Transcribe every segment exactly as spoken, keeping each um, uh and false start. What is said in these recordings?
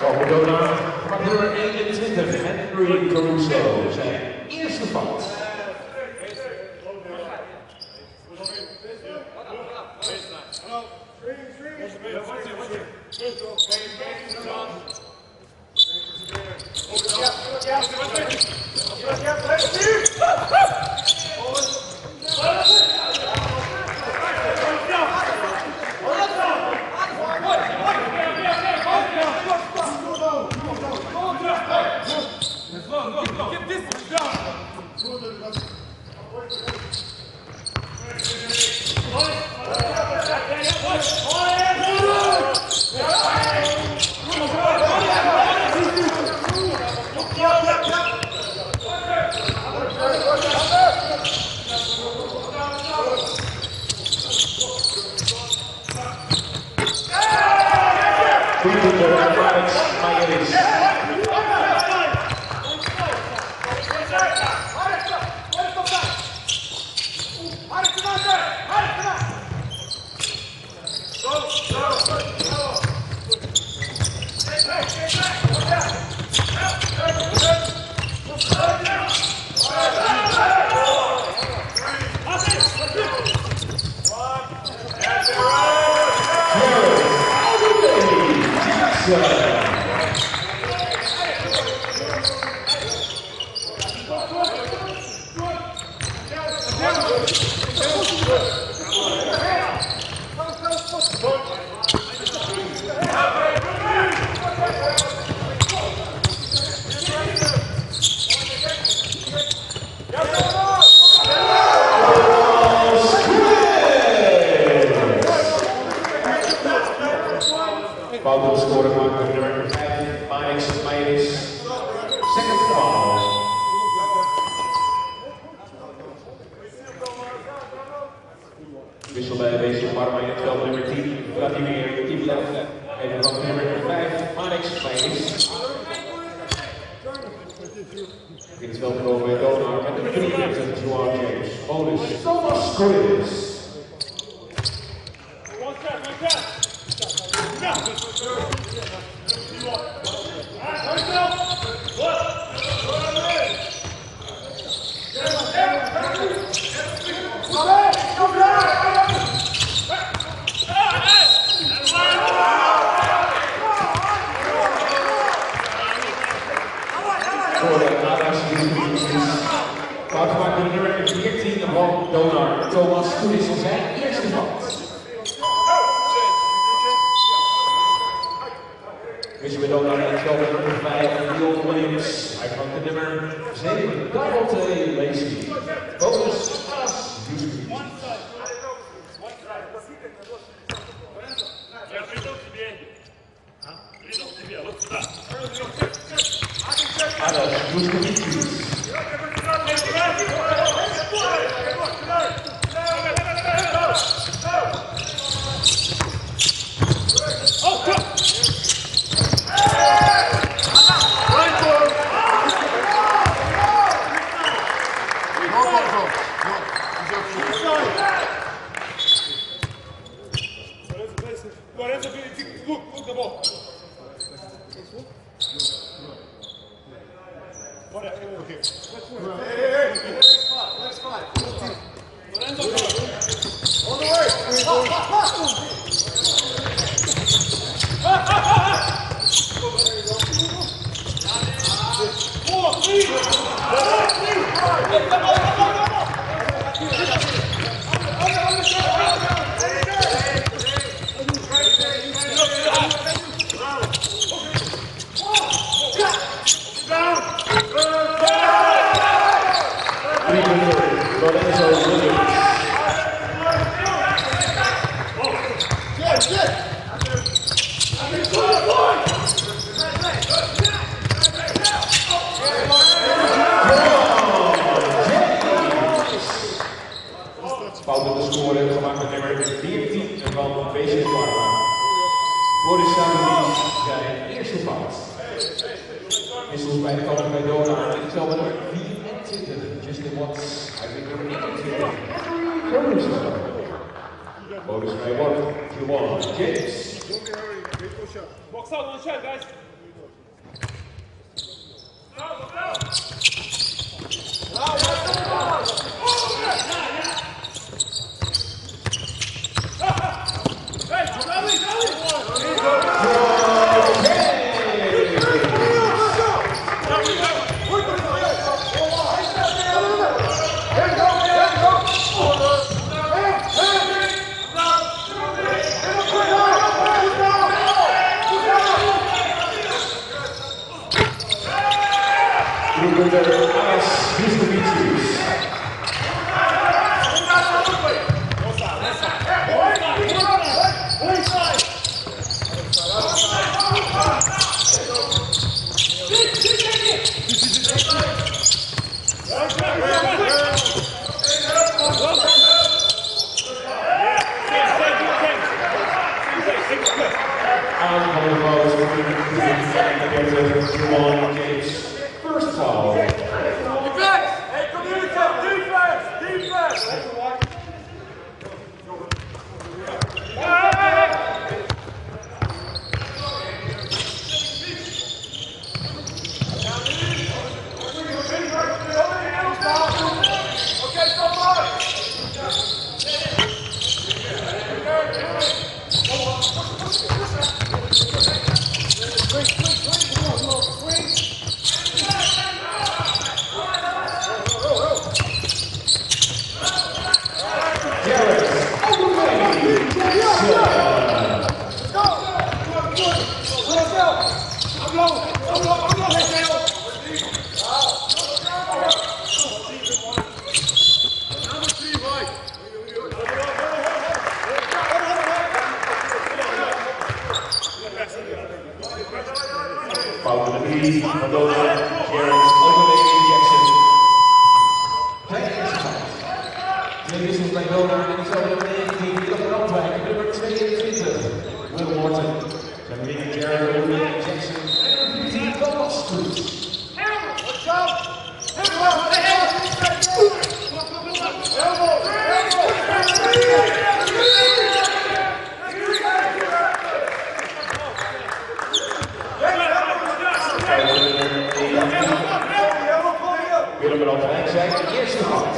Voor Donar gaat nummer eenentwintig, Henry Caruso, zijn eerste vat. Fout op de score gemaakt door nummer vijf, Max Meijers. Second foul. Wissel bij deze Parma in het veld nummer tien, Vladimir Tivlev. Even van nummer vijf, Max Meijers. In het veld komen bij Donar met de drieëndertig, Joan James. Bonus, Thomas Collins. Fout gemaakt door de nummer veertien van Donar, Thomas Collins in zijn eerste vat. Wissel bij Donar in het veld met nummer vijf, Leon Williams. Hij vangt de nummer zeven, Dante Lacey. Bonus, As Juicy. Adas Juskevicius. Lorenzo, look, look the ball. What a okay. Hey, hey, hey. Next spot, next spot. Lorenzo, go. On the way. Four, three. Come on, come on, come on. Lorenzo Williams. Fout op de score gemaakt met nummer veertien van V C Parma. Voor de Samuels zijn eerste fout. Wissels bij de kant bij Donar in het veld met nummer vierentwintig, Justin Watts. Hij vindt nummer eenentwintig, Henry Caruso. Bonus bij Watt, Juwan James. Box out, one shot, guys. First foul. Hey, communicate! Defense! Defense! Foul nummer drie van Dona, Gerrits overweging Jackson. Hij is fout. Twee wissels bij Dona en zo nummer negentien, Willem Randwijk, nummer tweeëntwintig, Will Morton. Nummer drie, Gerrit overweging Jackson. En nummer veertien, Thomas Koets. Willem Randwijk zijn eerste fout.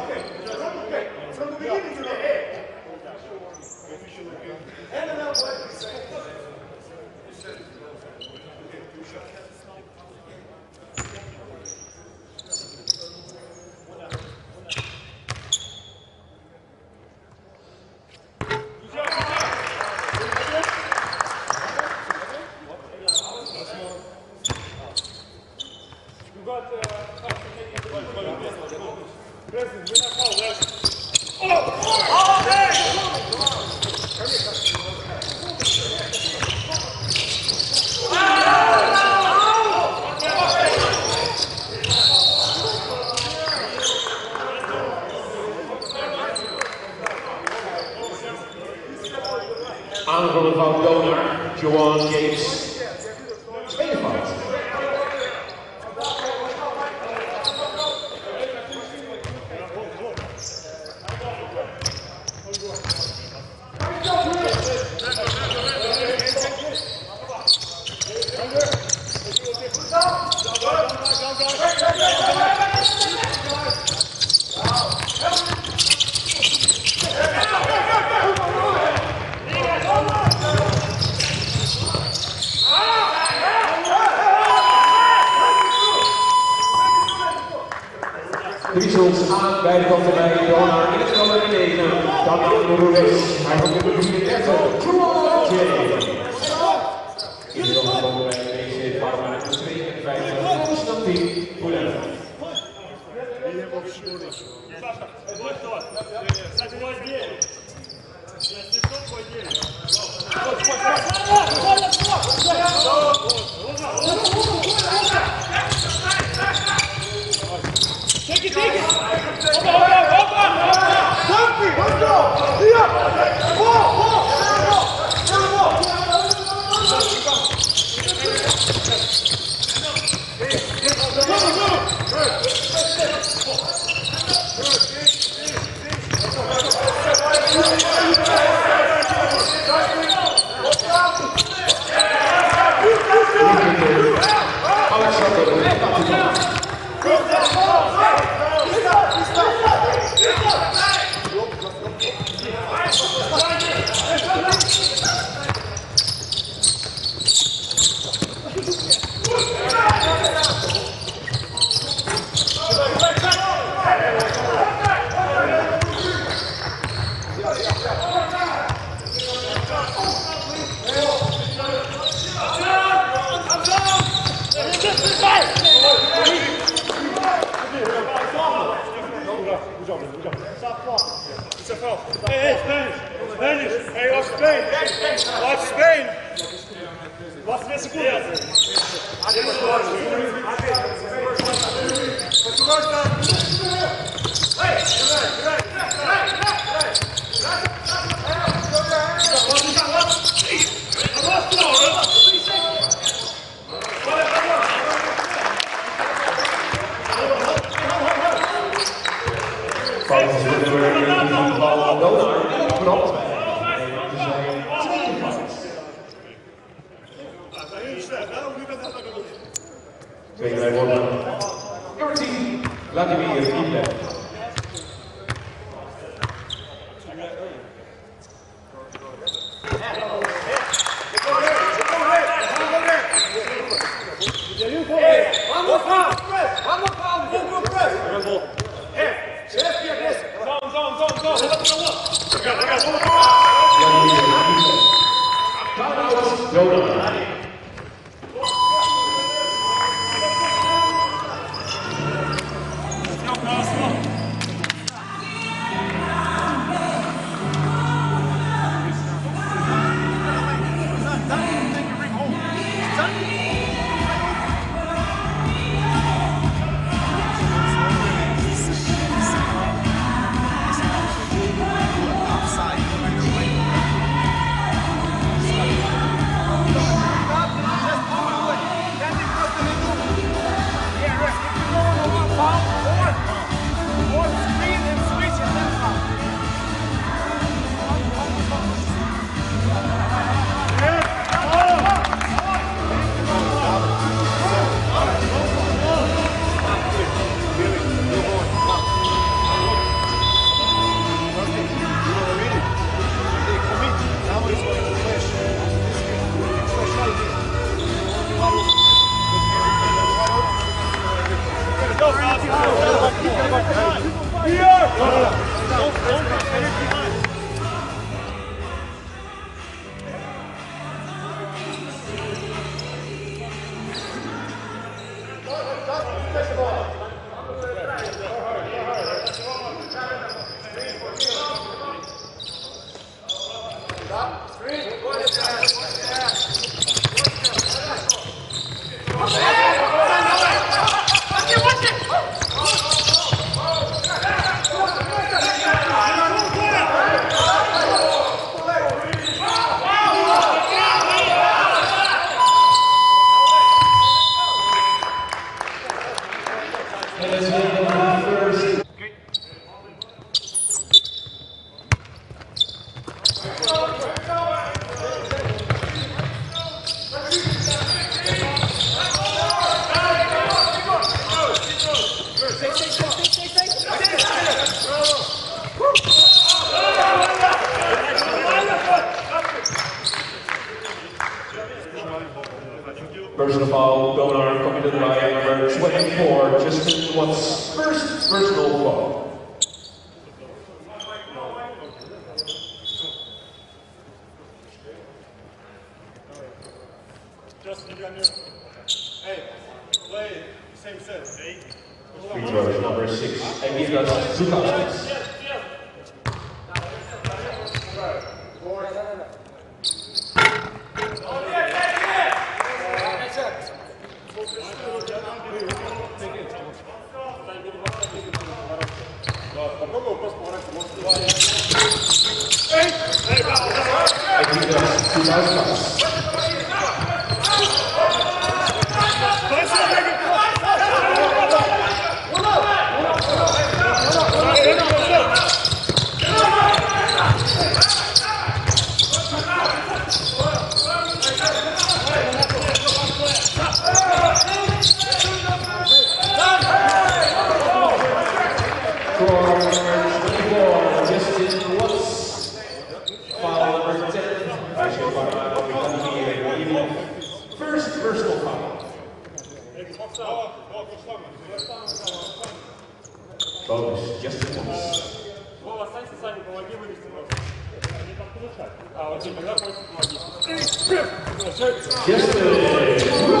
Aanvallen van Donar, Joan Gates. Tweede fout. De wissels aan bij de kanten bij Donar in het nummer negen. Dan aan de Roes. Hij wordt nummer drieëndertig. Joan James. In de rol van de deze Parma nummer tweeënvijftig. Constantin Poulenc. Take it, take it! Opa, opa, opa! Let's go! Here! Ball, ball! Ball, ball! Hey, hey, Spanish! Spanish! Hey, watch Spain! Watch Spain! Watch this segundas! Tweede worden. Nummer tien, Vladimir Kiev. Personal foul, Donar committed by number twenty-four, Justin Watts' first personal foul. Justin, you got your... Hey, play same set. Free throw number six, Emiras Zukauskas. First personal foul. Bonus, Justin Watts. Justin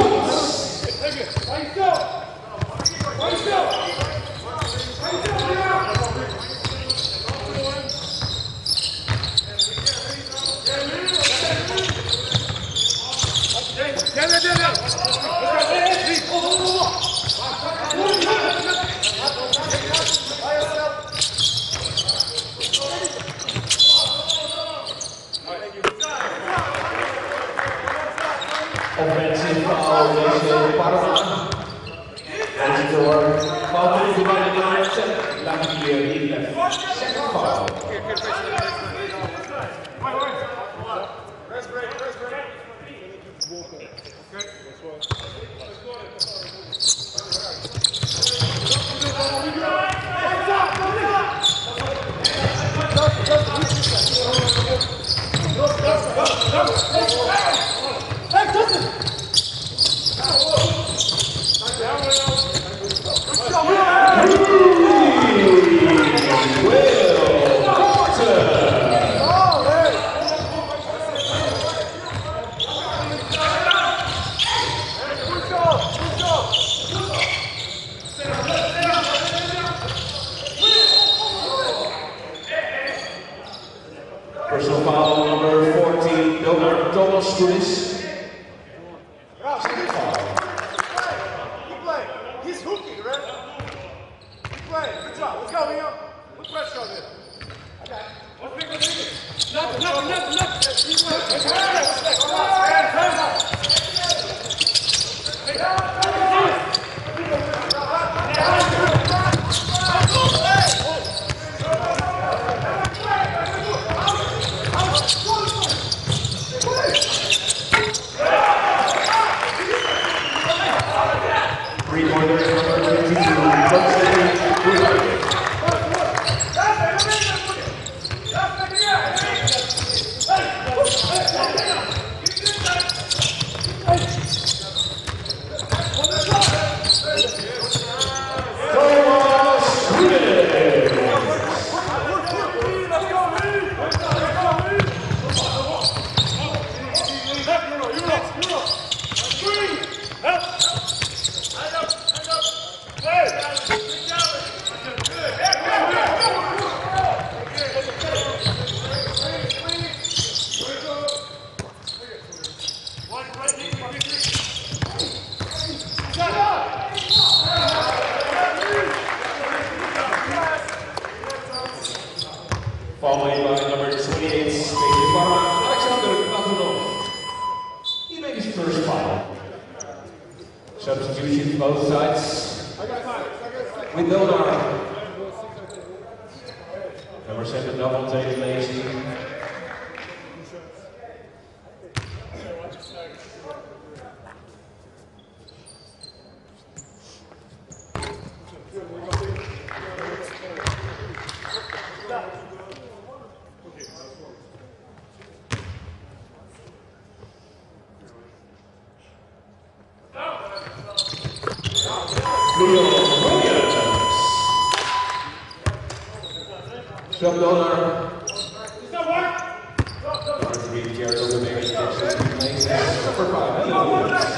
Watts. Offensive foul, deze Parma. Deze door foul in de line, lucky here in the second foul. Rest break, rest break. Hey, Justin! Personal foul number fourteen, Thomas Chris. Keep playing. He's hooking, right? Keep playing. Good job. Let's go, Leo. Put pressure on him. I got it. What's big with it? Nothing, nothing, nothing, nothing. Keep playing. Let's go. Hands up. Following by number twenty-eight, Space Parma, Alexander Platonov. He made his first foul. Substitution both sides. With Donar. Number seven, double take Lazy. Shop Donar. Number three, Gerald Ramirez. Number five,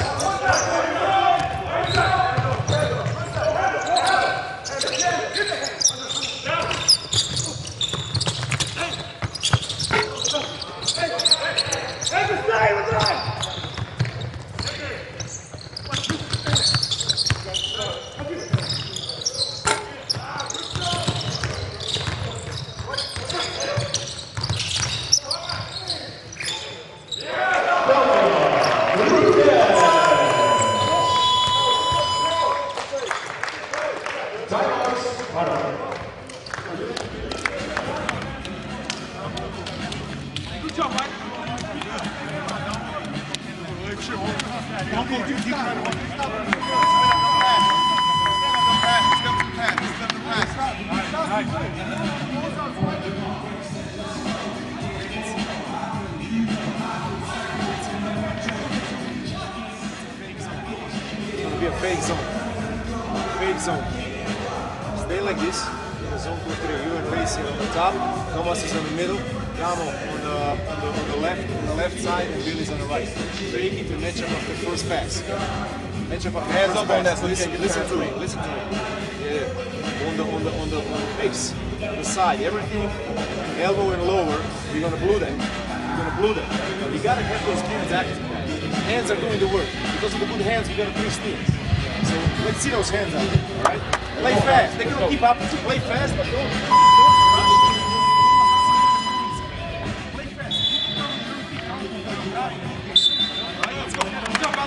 Be a fake zone. Fake zone. Stay like this. In the zone two three. You and Lacey on the top. Thomas is in the middle. Gamo on the, on the on the left on the left side and Billy's on the right. Fake it to matchup of the first pass. Matchup of the hands up on that. So listen, listen to me. Listen to me. Yeah. On the on the on the on the face, the side, everything, elbow and lower. You're gonna blue them. You're gonna blue them. You gotta have those hands active. Hands are doing the work. Because of the good hands, we got three steals. So let's see those hands out there, all right? Play fast. They're gonna keep up. Play fast, but don't. Play fast. All right, let's go.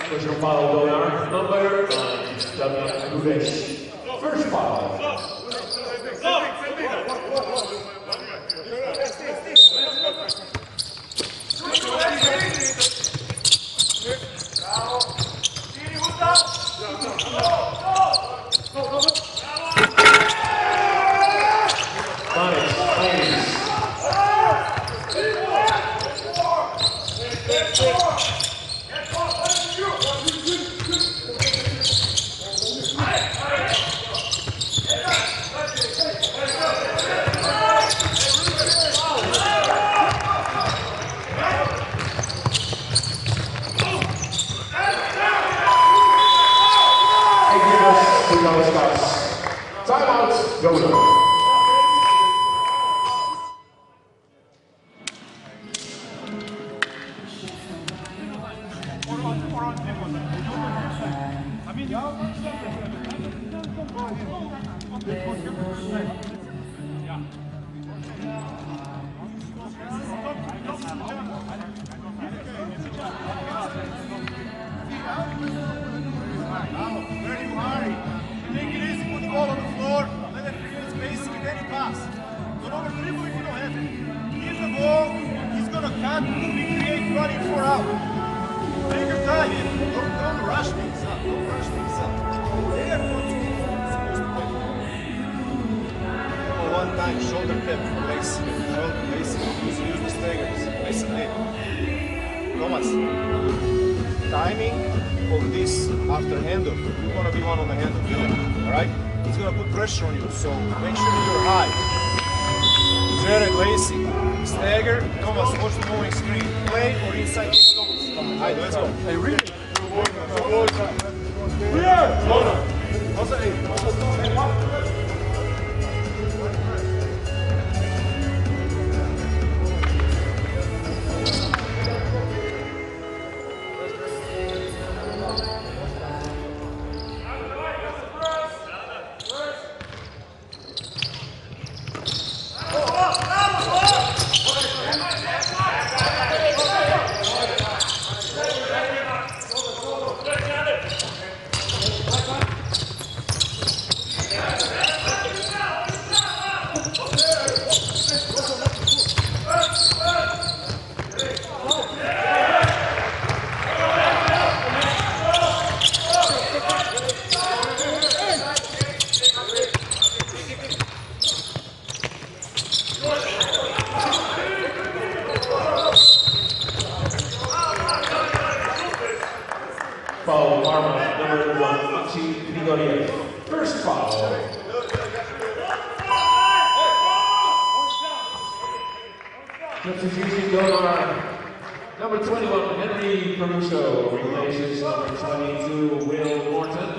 Personal foul going on. Number nine, W. Rudes. First foul. Timeout, go on. Shoulder tip, lace, shoulder, lace, use the staggers, lace and lay. Thomas, timing of this after handle, you're going to be one on the handle, alright? It's going to put pressure on you, so make sure you're high. Jared, Lacey, stagger, Thomas, watch the moving screen, play or inside those stones. Alright, let's go. Hey, really? Yeah! Foul, Parma, number one, Maxi Grigoriev. First foul. Substitution going on. Number twenty-one, Henry Caruso, replaces number twenty-two, Will Morton.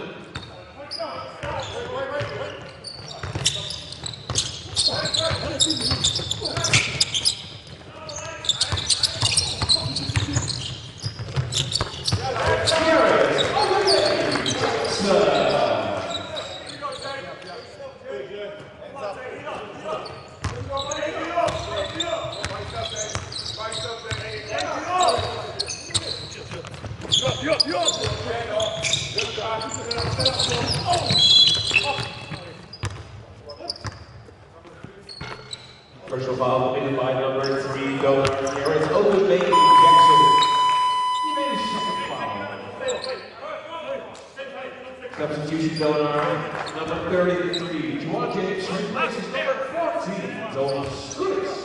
Personal foul committed by number three, Donor. Here is open making Jackson. He made his second foul. Substitution Donor, number thirty-three, Juwan James replaces number fourteen, Donor Scootis.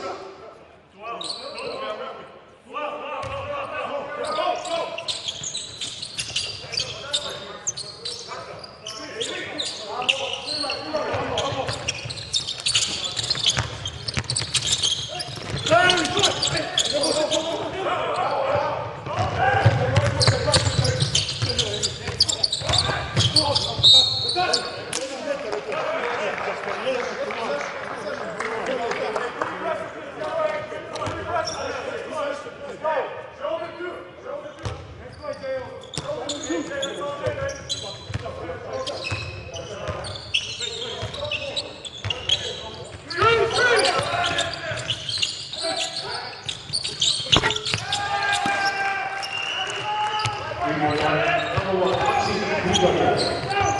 Number one, Maxime.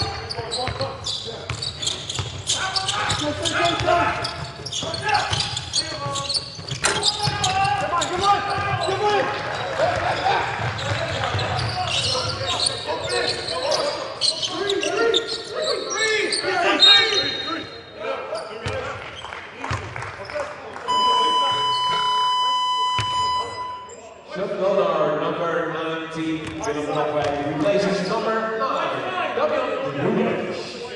Shot caller number nineteen, Willem Knapwijk, replaces number nine, Damian Ruben.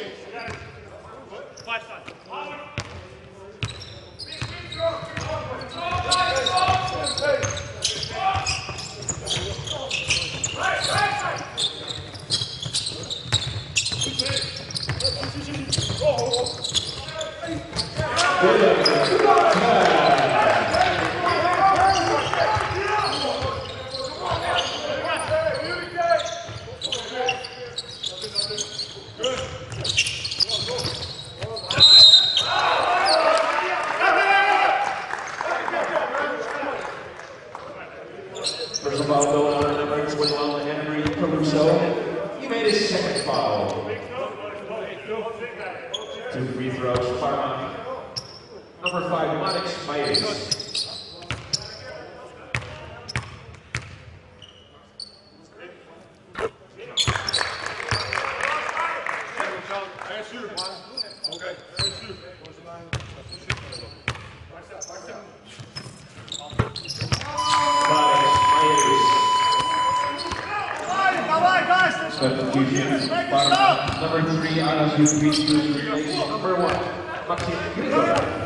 First foul going on number twenty-one, Henry Caruso. He made his second foul. Two free throws, Parma. Number five, Manex Maes. Substitution, Parma. Number three, Anas Yusuf, number one, Maxime.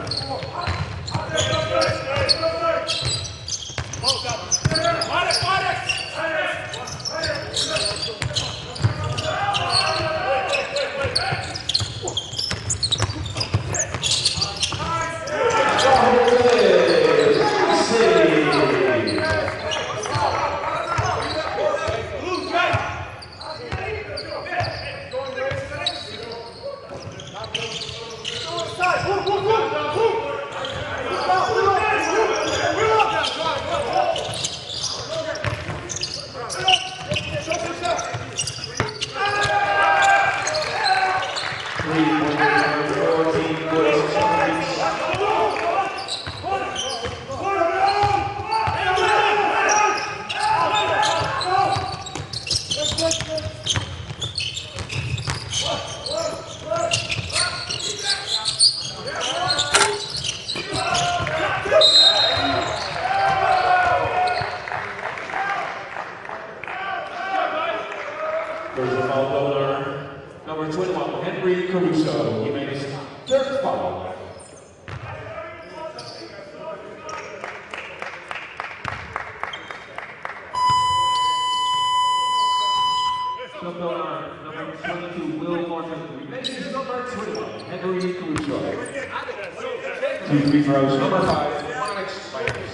There's a foul bowler, number twenty-one, Henry Caruso. He made his third foul. Shot bowler, number twenty-two, Will Morton. He made his number twenty-one, Henry Caruso. Two free throws, number five, Manex Maes.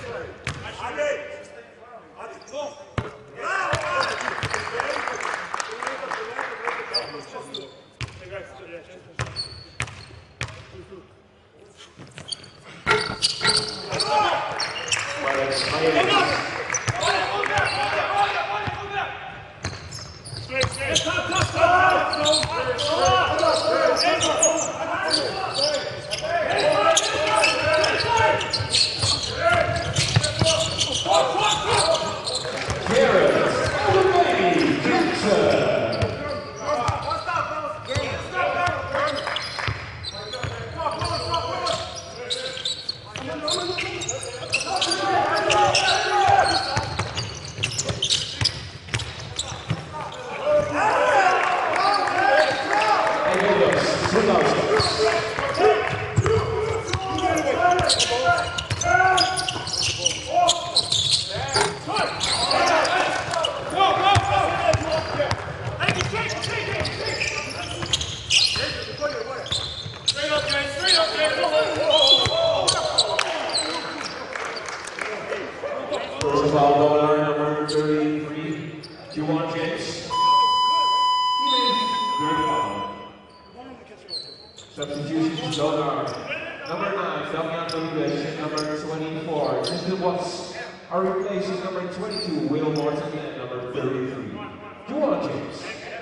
First foul bowler, number thirty-three, Juwan James. He made third foul. Substitution, Zonar. Number nine, Damian Rodriguez. Number twenty-four, Tristan Watts. are replacing number twenty-two, Will Morton, and number thirty-three, Juwan James.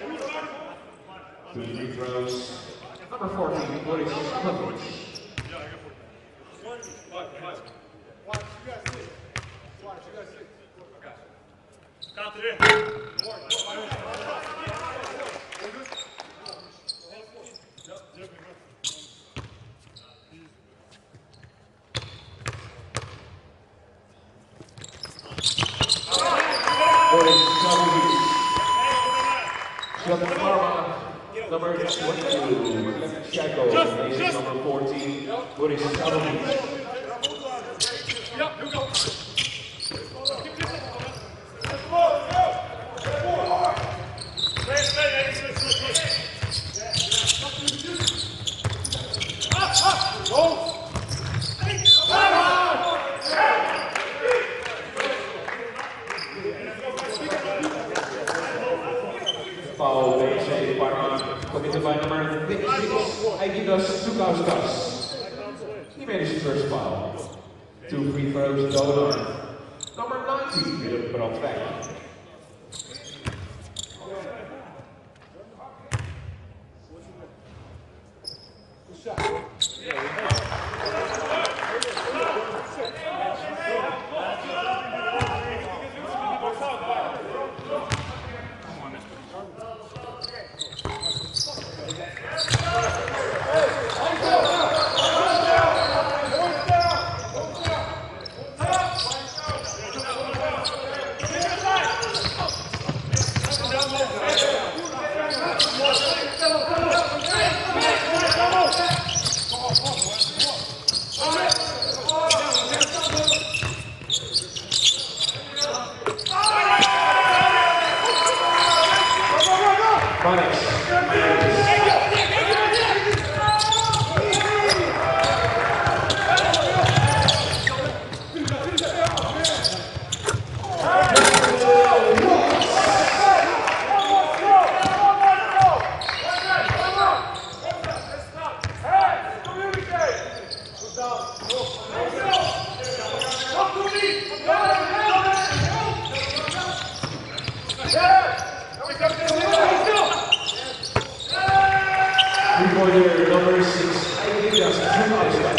Two free throws, number fourteen, Boris Kovic. Count it in. Number twenty-two, Shako, number fourteen, Boris Kovic. Foul B C Parma, committed by number fifty-six, Aigidas Tukauskas. He made his first foul. Two free throws, Donar. Number nineteen, Willem Brandwijk. Three-pointer number six, Aigidas Tukauskas.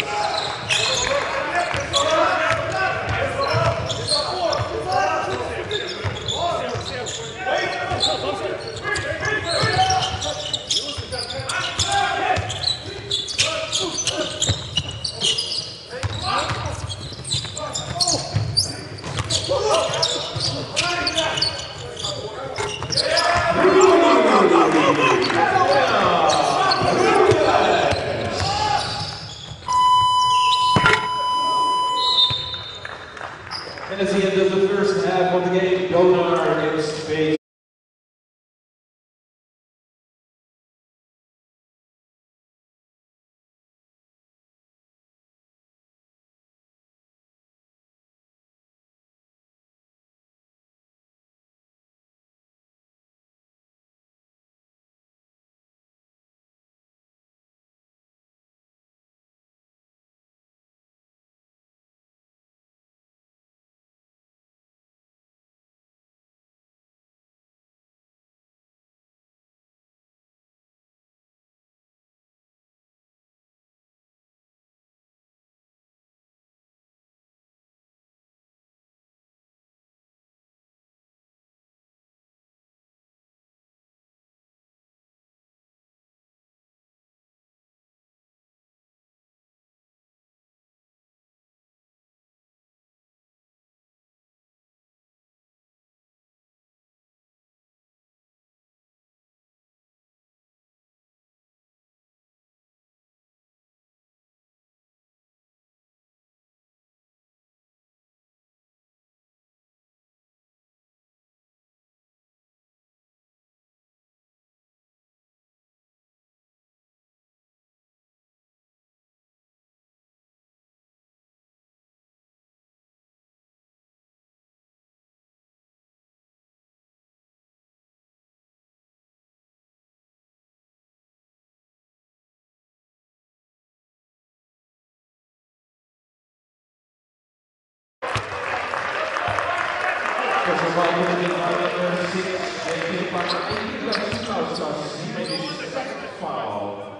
foul committed by number six, J K Parker, Niklas Kauskas. He made his second foul.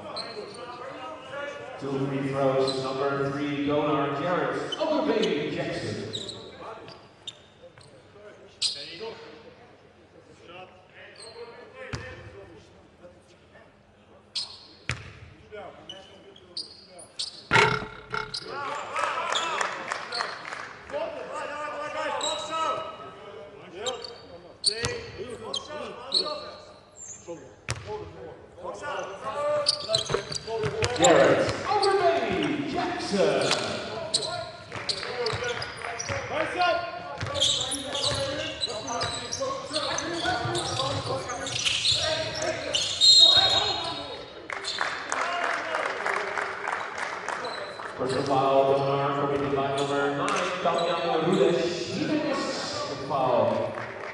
Two free throws, number three, Gunnar Jarrett, Ogilvy Jackson. Jarrett, Ogilvy Jackson. Personal foul, Gunnar, committed by number nine, Damian Rudes. He missed the foul.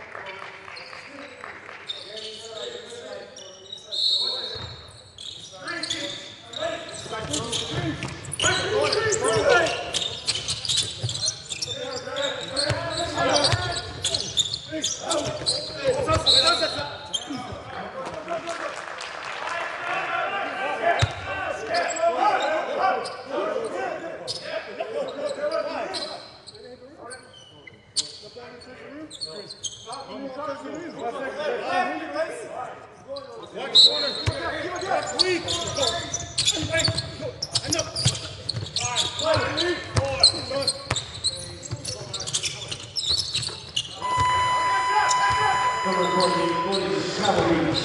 Number fourteen, Williams Cavalry.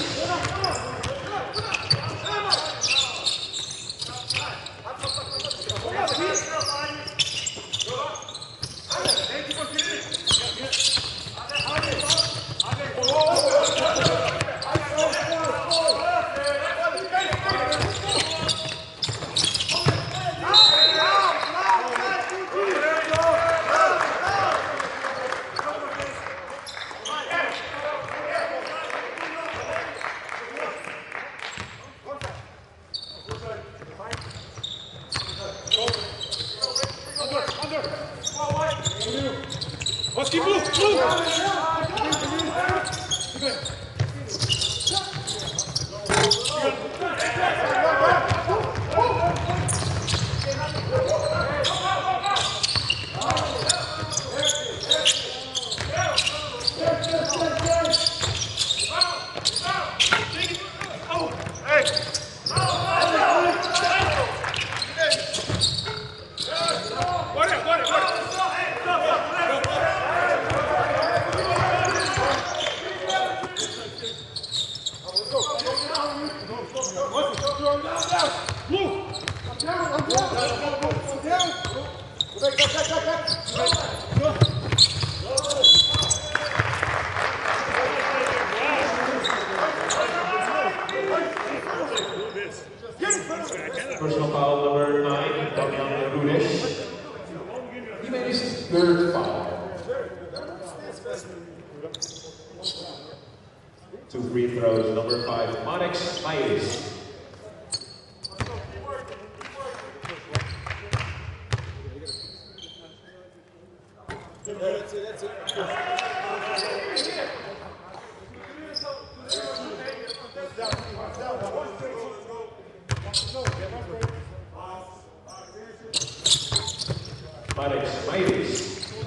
Oski, blue, blue! Personal foul number nine, Damian Rudes. He made his third foul. Two free throws, number five, Manex Myers. That's it, that's it. Manex Myers.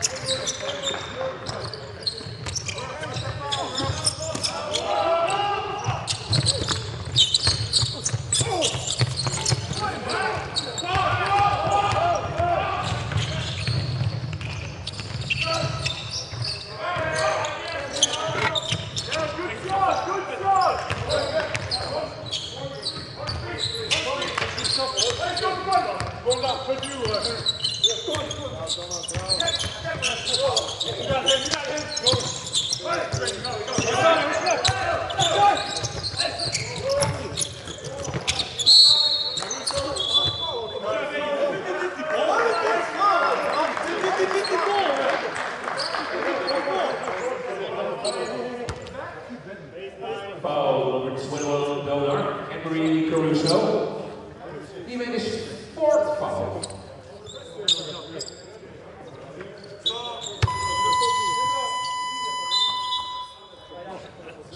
Foul number twenty-one, Gunnar, Henry Caruso. He made his fourth foul.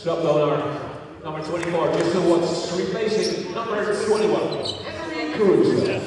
Sub donor number twenty-four, Mister Watts, replacing number twenty-one, Henry Cruz.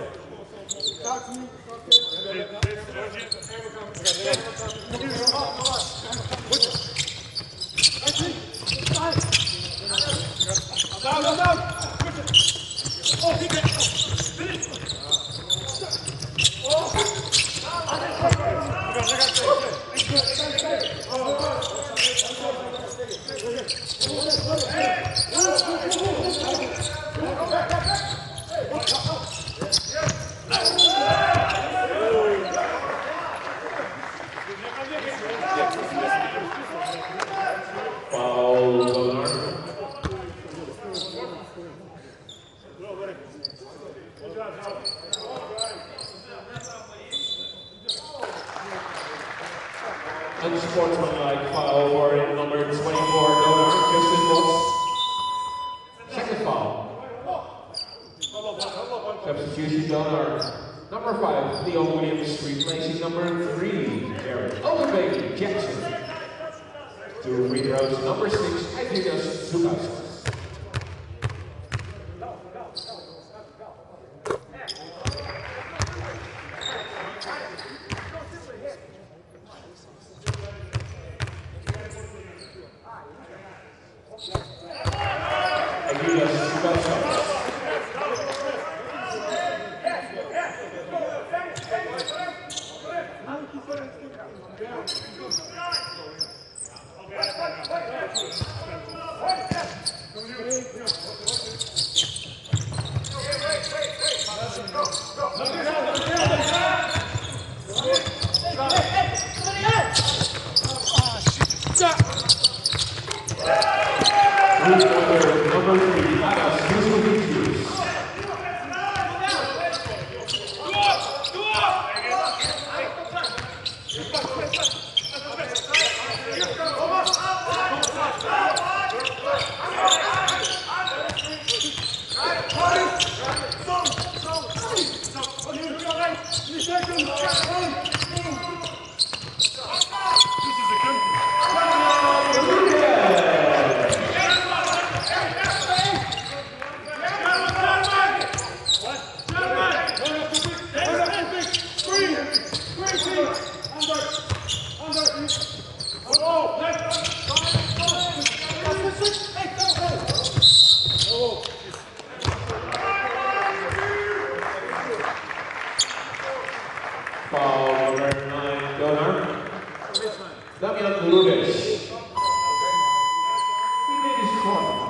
Unsportsmanlike foul for number twenty-four, donor, Justin Watts. Second foul. Substitution donor. Number five, Theo Williams, replacing number three, Jared Odenbeek Jackson. Two free throws, number six, Edvinas Lucas. Foul number nine, donor. Damian Lourdes. He made his corner.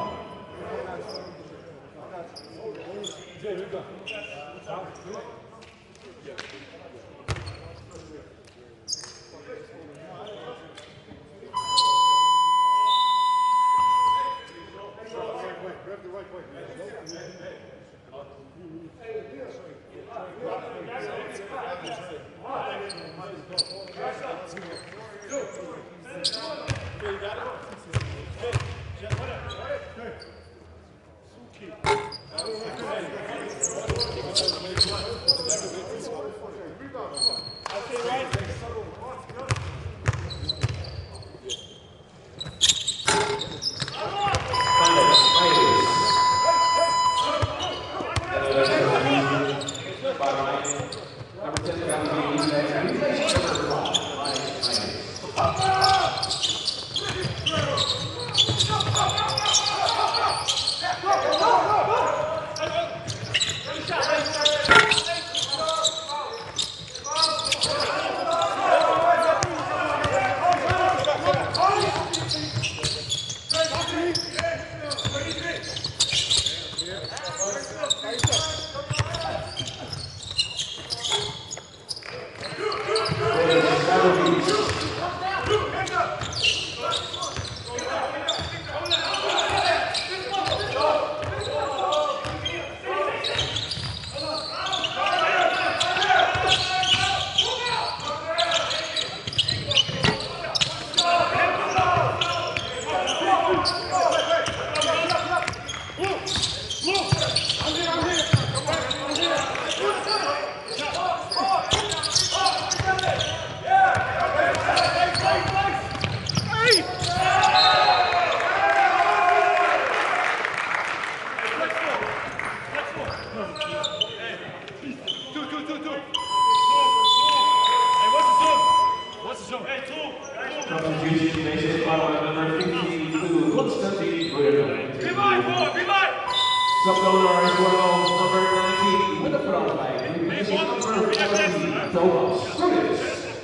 Sub-donor as well, number nineteen, with the front flag. Replacing number forty, Thomas Curtis.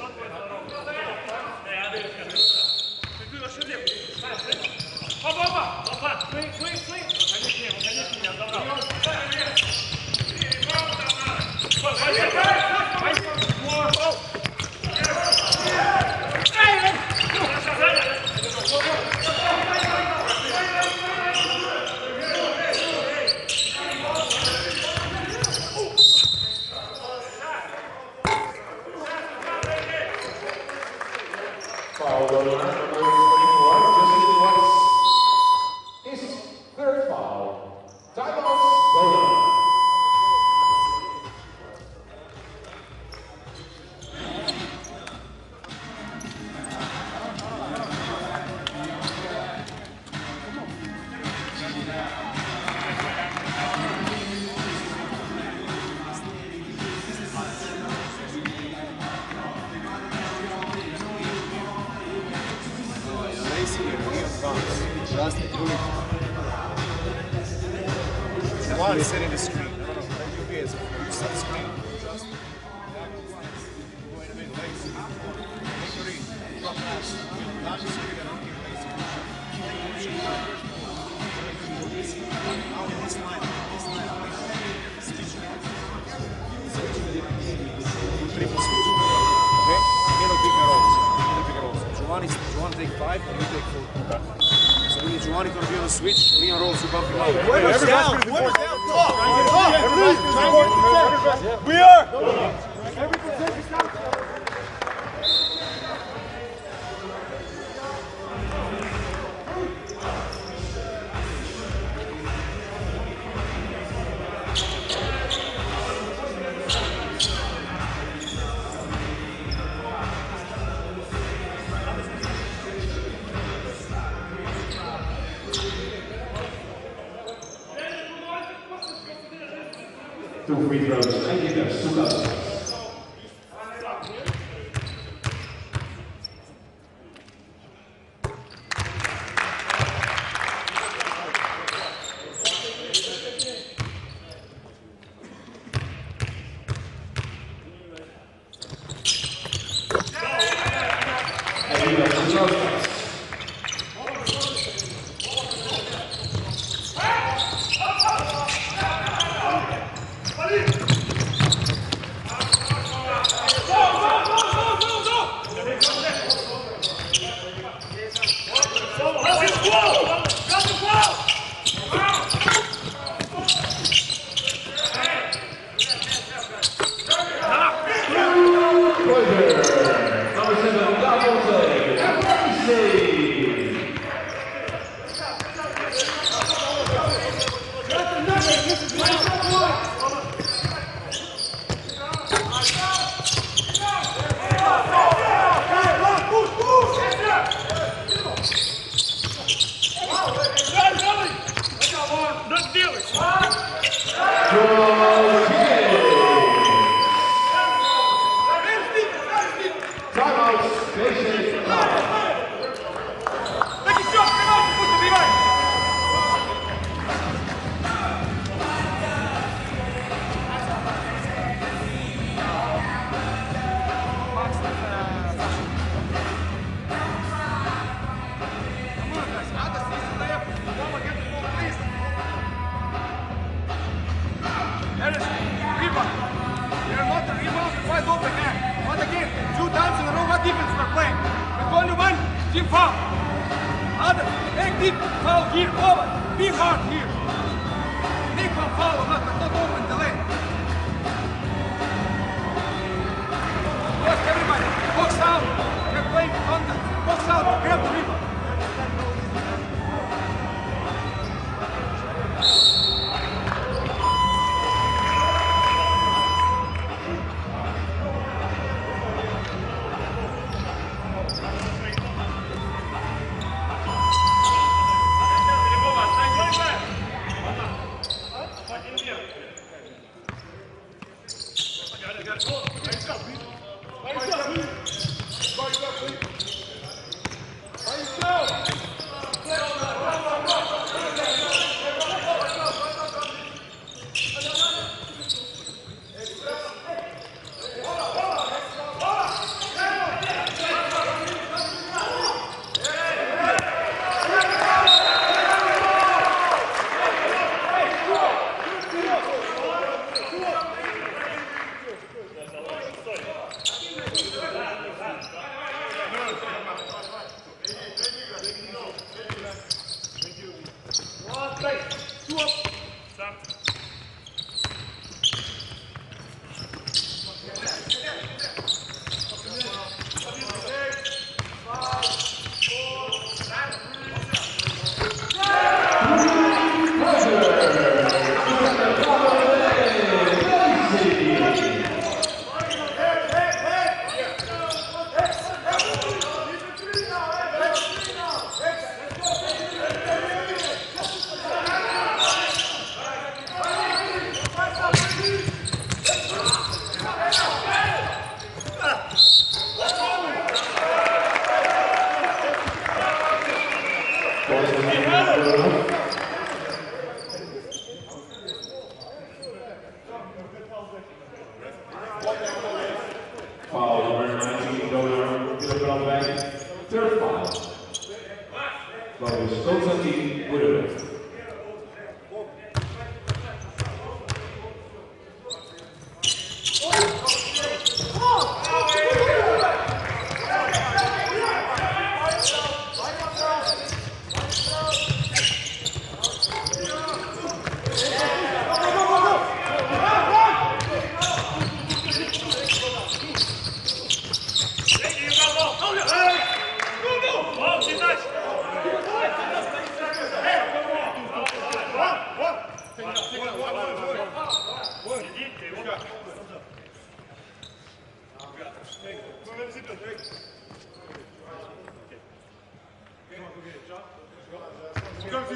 Foul on number twenty-four, Justin Watts. His third foul. Timeouts, go down. Just do it. One is setting the screen. No, no, no. You guys, you set the screen. Just go in a minute. Legs. Make the read. Drop pass. Not just screen. I don't give legs. Out in this line. This line. Switch. Triple switch. Okay? Middle pick and rolls. Middle pick and rolls. Giovanni, Giovanni take five and you take four. Okay. So we need Giovanni to be on the switch, Leon rolls to bump him out. Whoever's down, whoever's down, talk! Talk! We are! Two free throws, and give us two levels.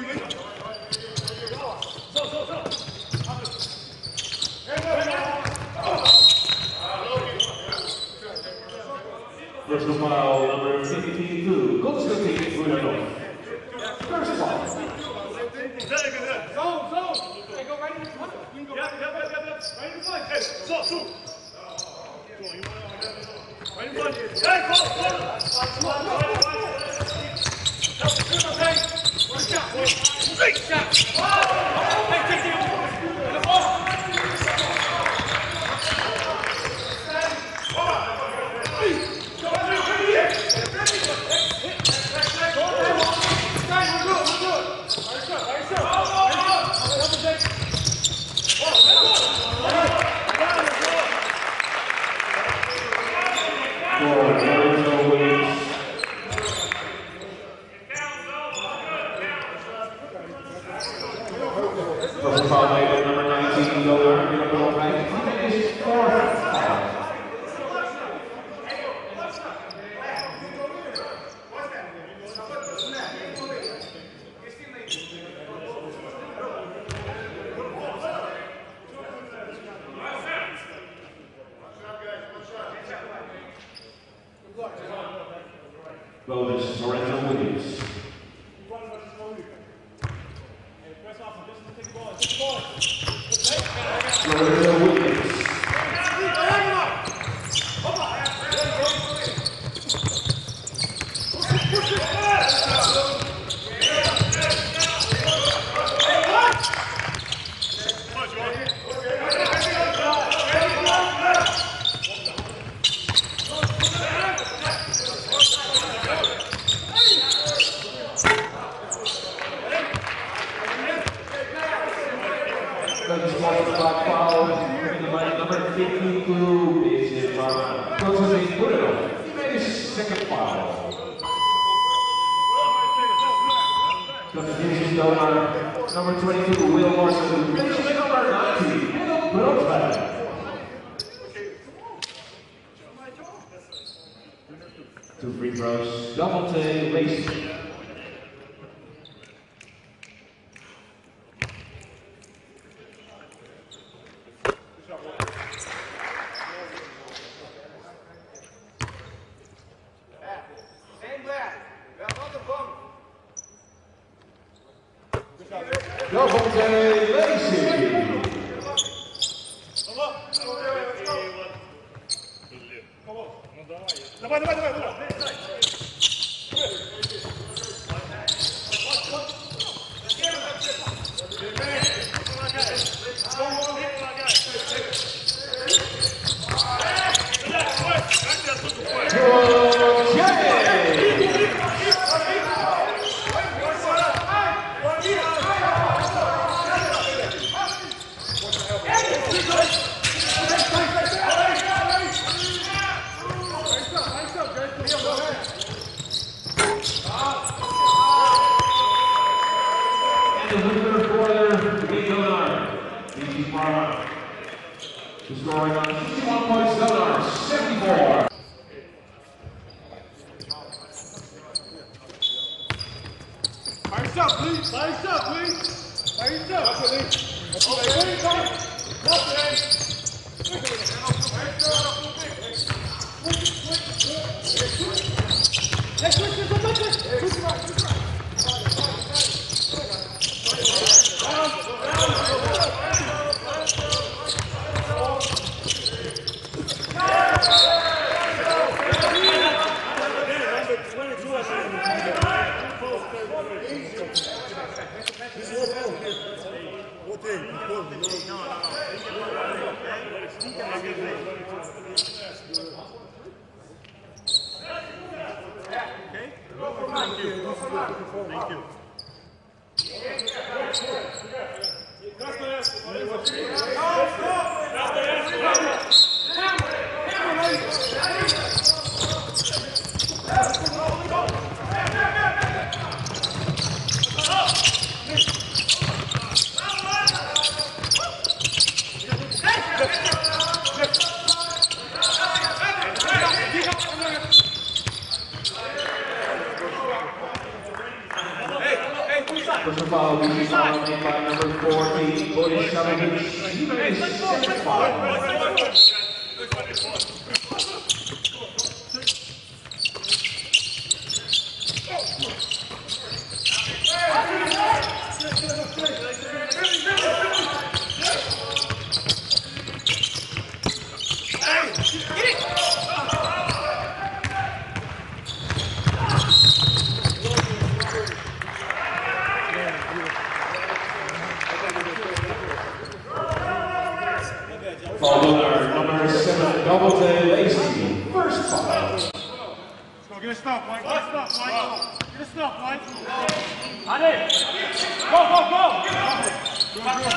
Personal foul number fifty-two. Goal to the team, Bruno. First foul. Zone, zone. Hey, go right in the front. You can go right in the front. Right in the front. Hey, so, so. Right in front. Hey, go, go. Come on, go, go, go. Hey, watch out. Great shot. Hey, take it. The ball. First foul by number nineteen, Lower, Liverpool, right? He finished fourth foul. Bonus, Lorenzo Williams. Lorenzo Williams. Number fifty-two is Barman. Jose Bruno. He made his second foul. Substitution donor number twenty-two, Will Morrison. Finishing number ninety, Will Brooksman. Two free throws, double take, racing. Double-J Lacey. Давай, давай, давай, давай. The winner for Leonard, D J Parma, is scoring on fifty-one points, Leonard, seventy-four. Fire yourself, please. Fire yourself, please. Fire yourself. That's what they do. Hey, switch this, switch this. Switch it right, switch it right. Thank you. First of all, foul being fouled by number forty, Boris Salovic. He made his second foul. Followed our number seven, Doubleday Lacey. First foul. Let's go, get a stop, Mike. Get a stop, Mike. Get a stop, Mike. On it. Go, go, go. Go, go.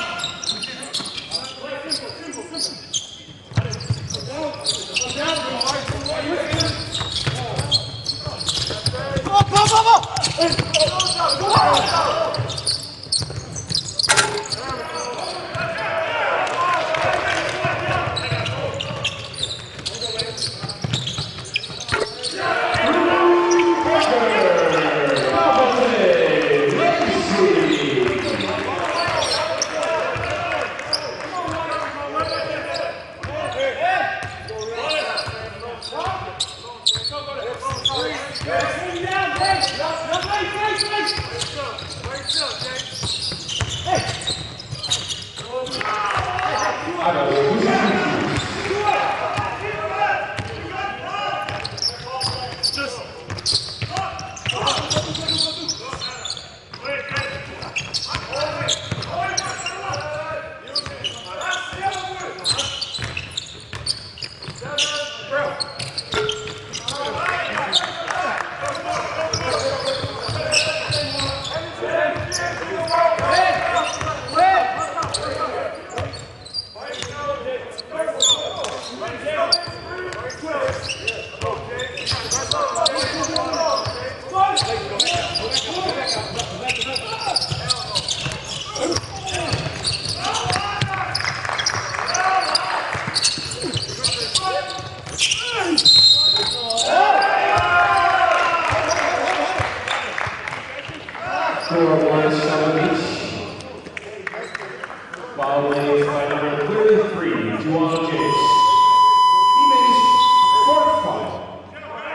Following by number thirty-three, Juwan James. He made his fourth foul.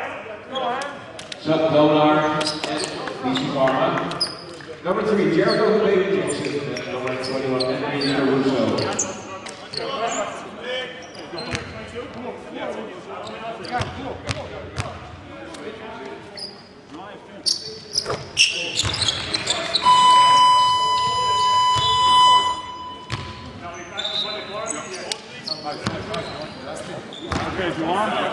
Chuck Donar and Bishi Pharma. Number three, Jericho Baby Jackson. And number twenty-one, Henry Russo. Okay, Juwan.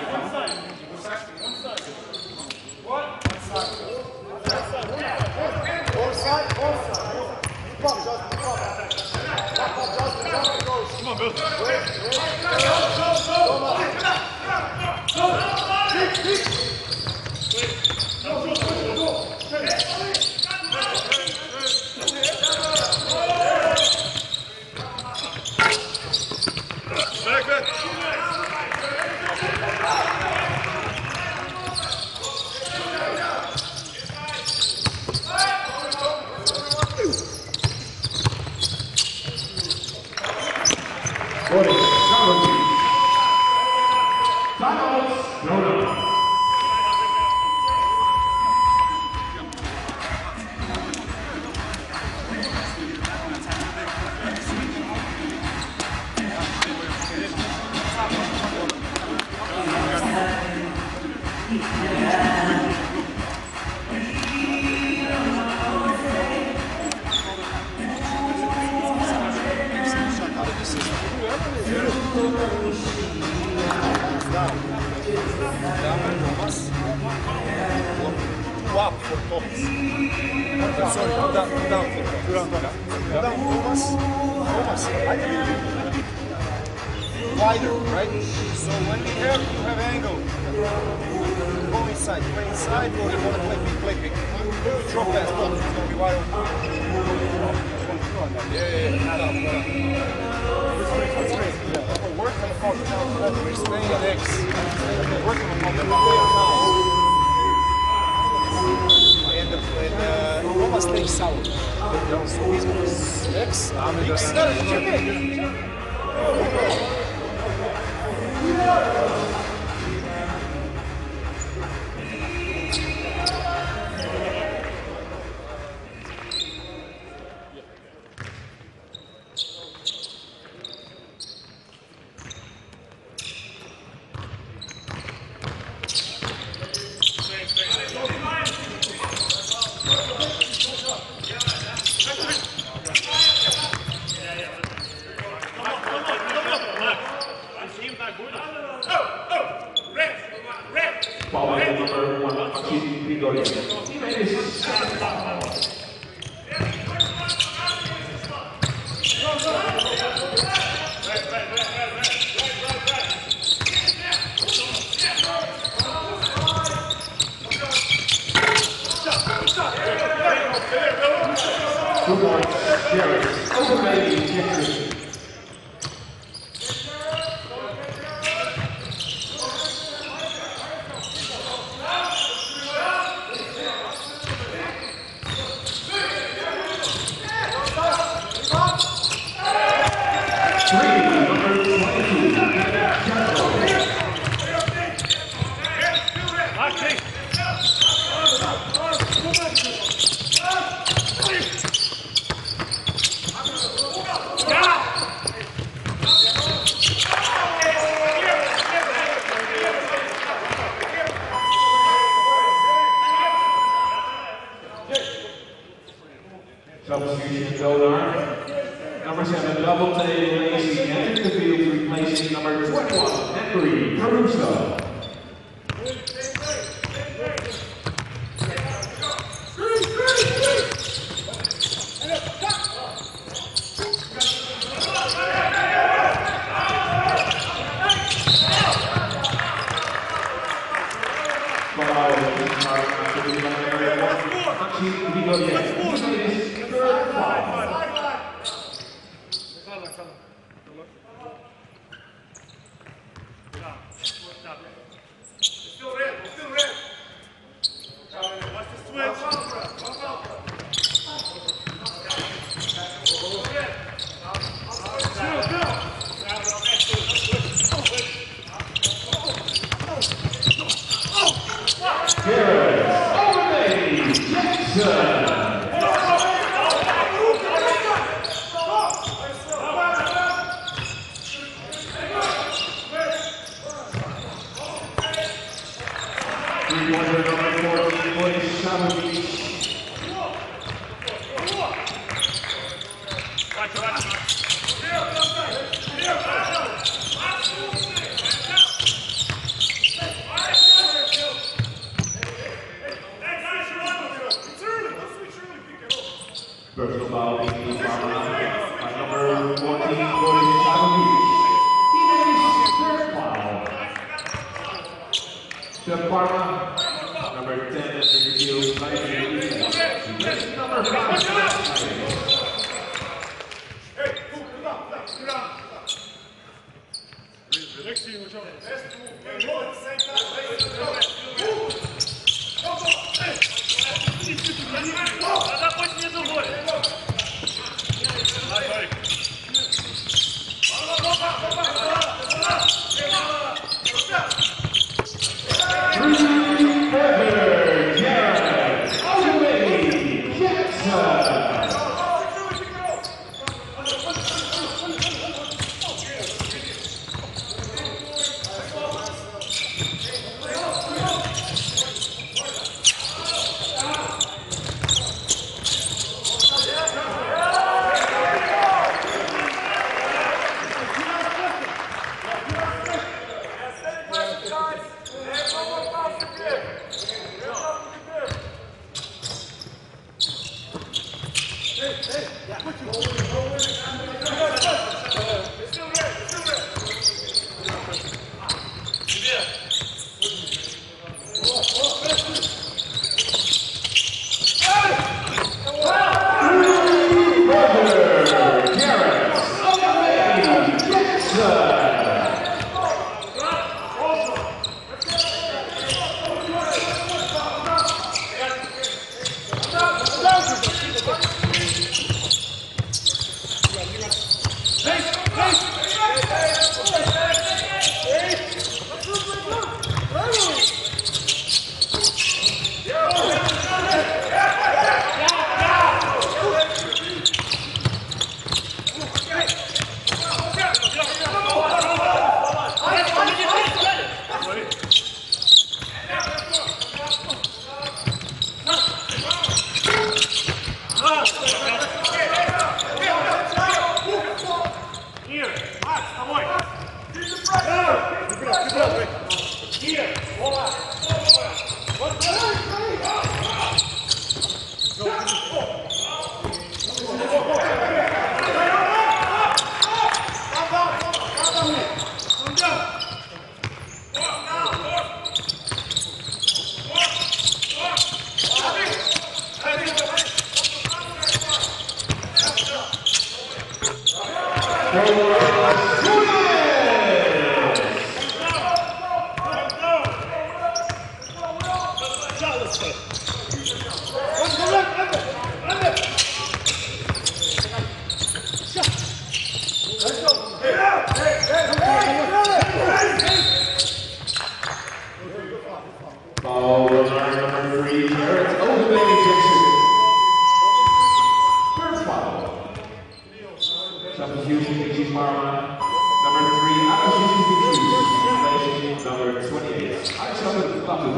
Up for Thomas. Sorry, down, down for Thomas. Down Thomas. Thomas, I believe wider, right? So when we have, you have angle. Go inside, play inside, or you want to play big, play big. Drop pass, ball, it's going to be wide open. Yeah, yeah, yeah. Down, down. That's great. Yeah, we're working on the court now. We're staying at X. We're working on the court now. And the when uh, Roma stays sour. So he's gonna mix, mix. No, it's okay. Following number one, Maxime Grigorian. Teammate is second foul. Two points, Jared. Overrated, Jackson. Substitution Donar. Number seven, Double T Lacey enters the field, replacing number twenty-one, Henry Caruso. Personal foul being by number fourteen, Boris Savage. He third foul. Steph Parma, number ten, Sergio Snyder. Number five, Next to you, which one? Надо пусть не думает. Foul on number three, Jarrett Oldbaby Jackson. Third foul. Substitution, P C Parma. Number three, Akasushi Pichu. Number twenty-eight, Alexander Babu.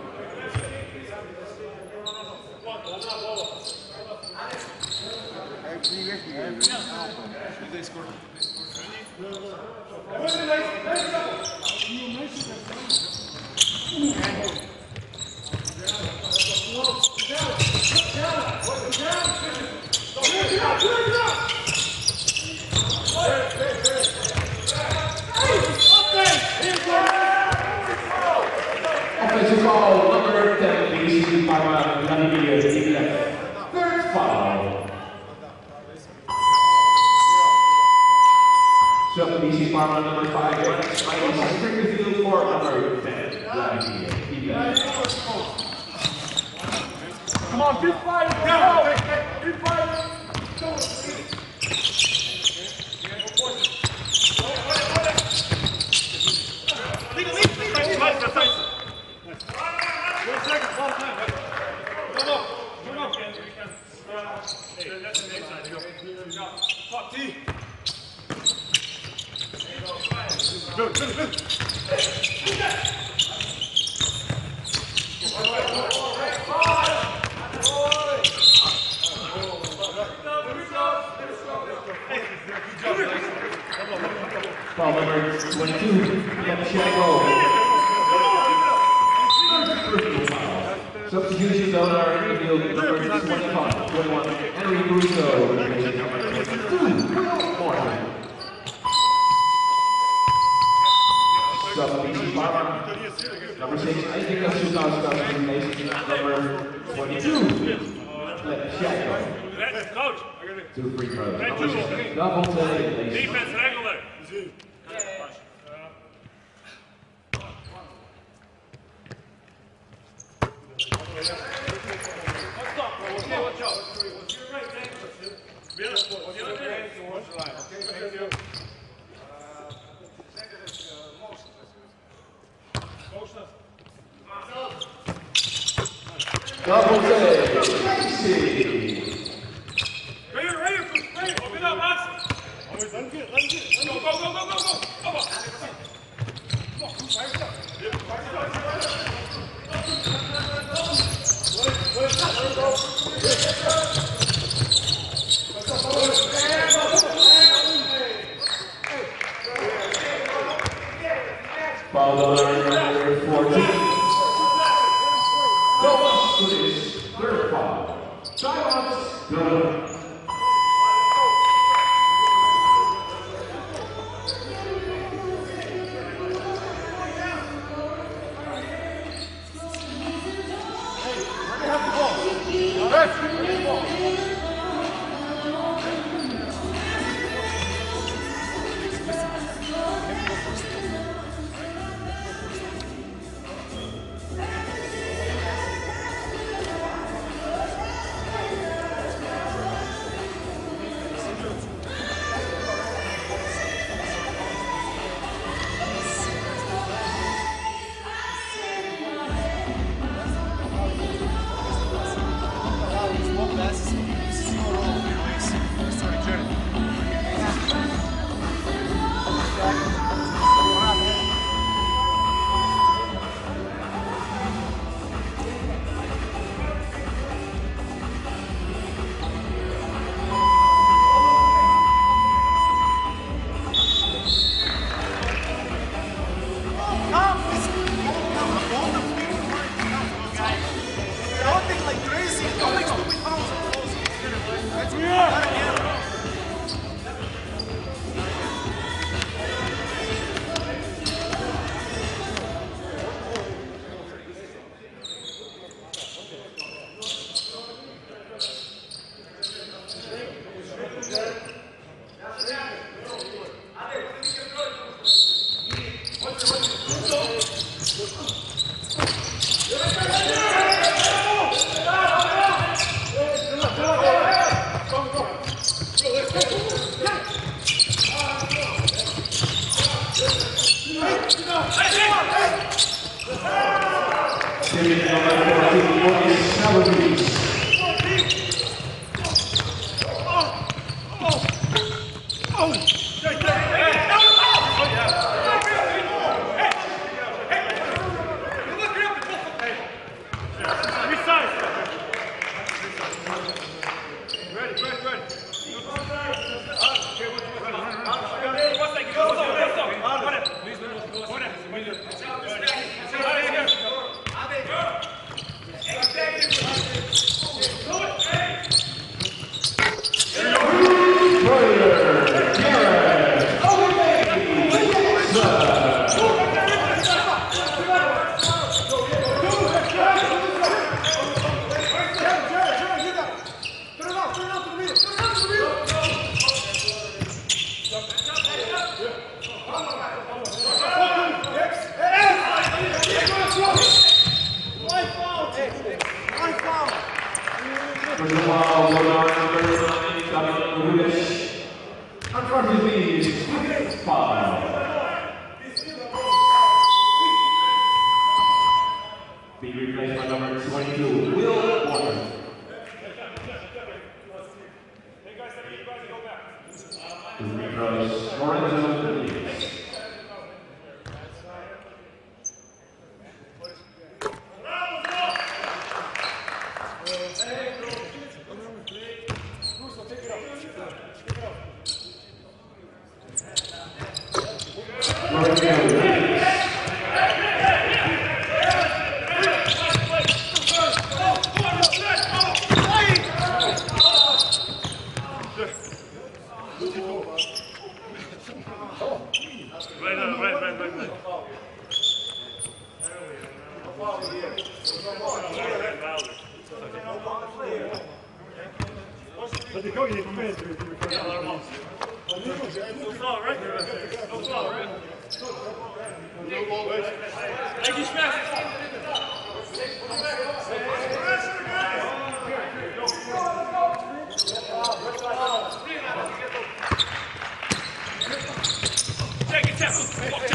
Offensive foul, number ten, P C Parma, Vladimir Tiglev. Third foul. Sub P C Parma, number five, Rex Michael, strict the field for number ten, Vladimir Tiglev. Come on, keep fighting, go! Keep fighting! Good, good, good. Foul number twenty-two, Lemchenko. Substitution donor in the field, number twenty-five, twenty-one, Henry Russo. Number twenty-two, Morton. Sub P C Parma. Number six, Eindhoven Suzuka. Number twenty-two, Lemchenko. Coach. Two free throws. Double play. Defense regular. Double play. Tracy. Right here, right here, right here. Open up, Max. Let him get, let him get. Go, go, go, go, go, go. Come on. Come on, fire it up. Foul number fourteen. Go up to this third foul. Series number fourteen, Morgan Salaries. Unfortunately, it's foul. Being replaced by number twenty-two, Will Warren. Because Lorenzo Rodriguez. But the coach didn't finish it. No foul, right? No foul, right? Thank you, Smash. Take it, tackle.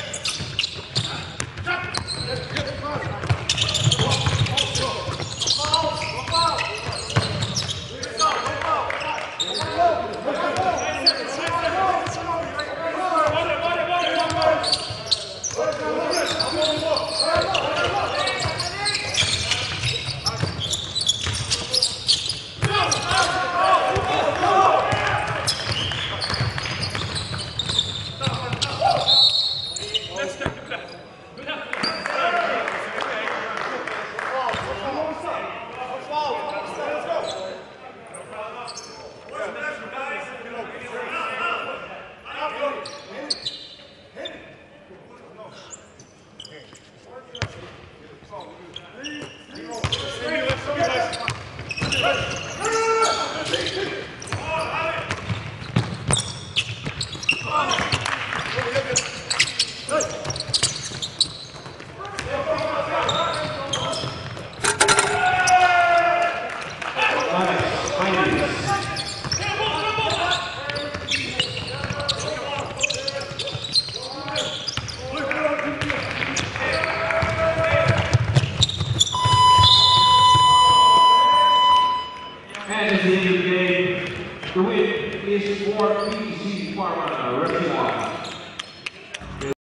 And at the end of the game, the win is for P C Pharma Reservoir.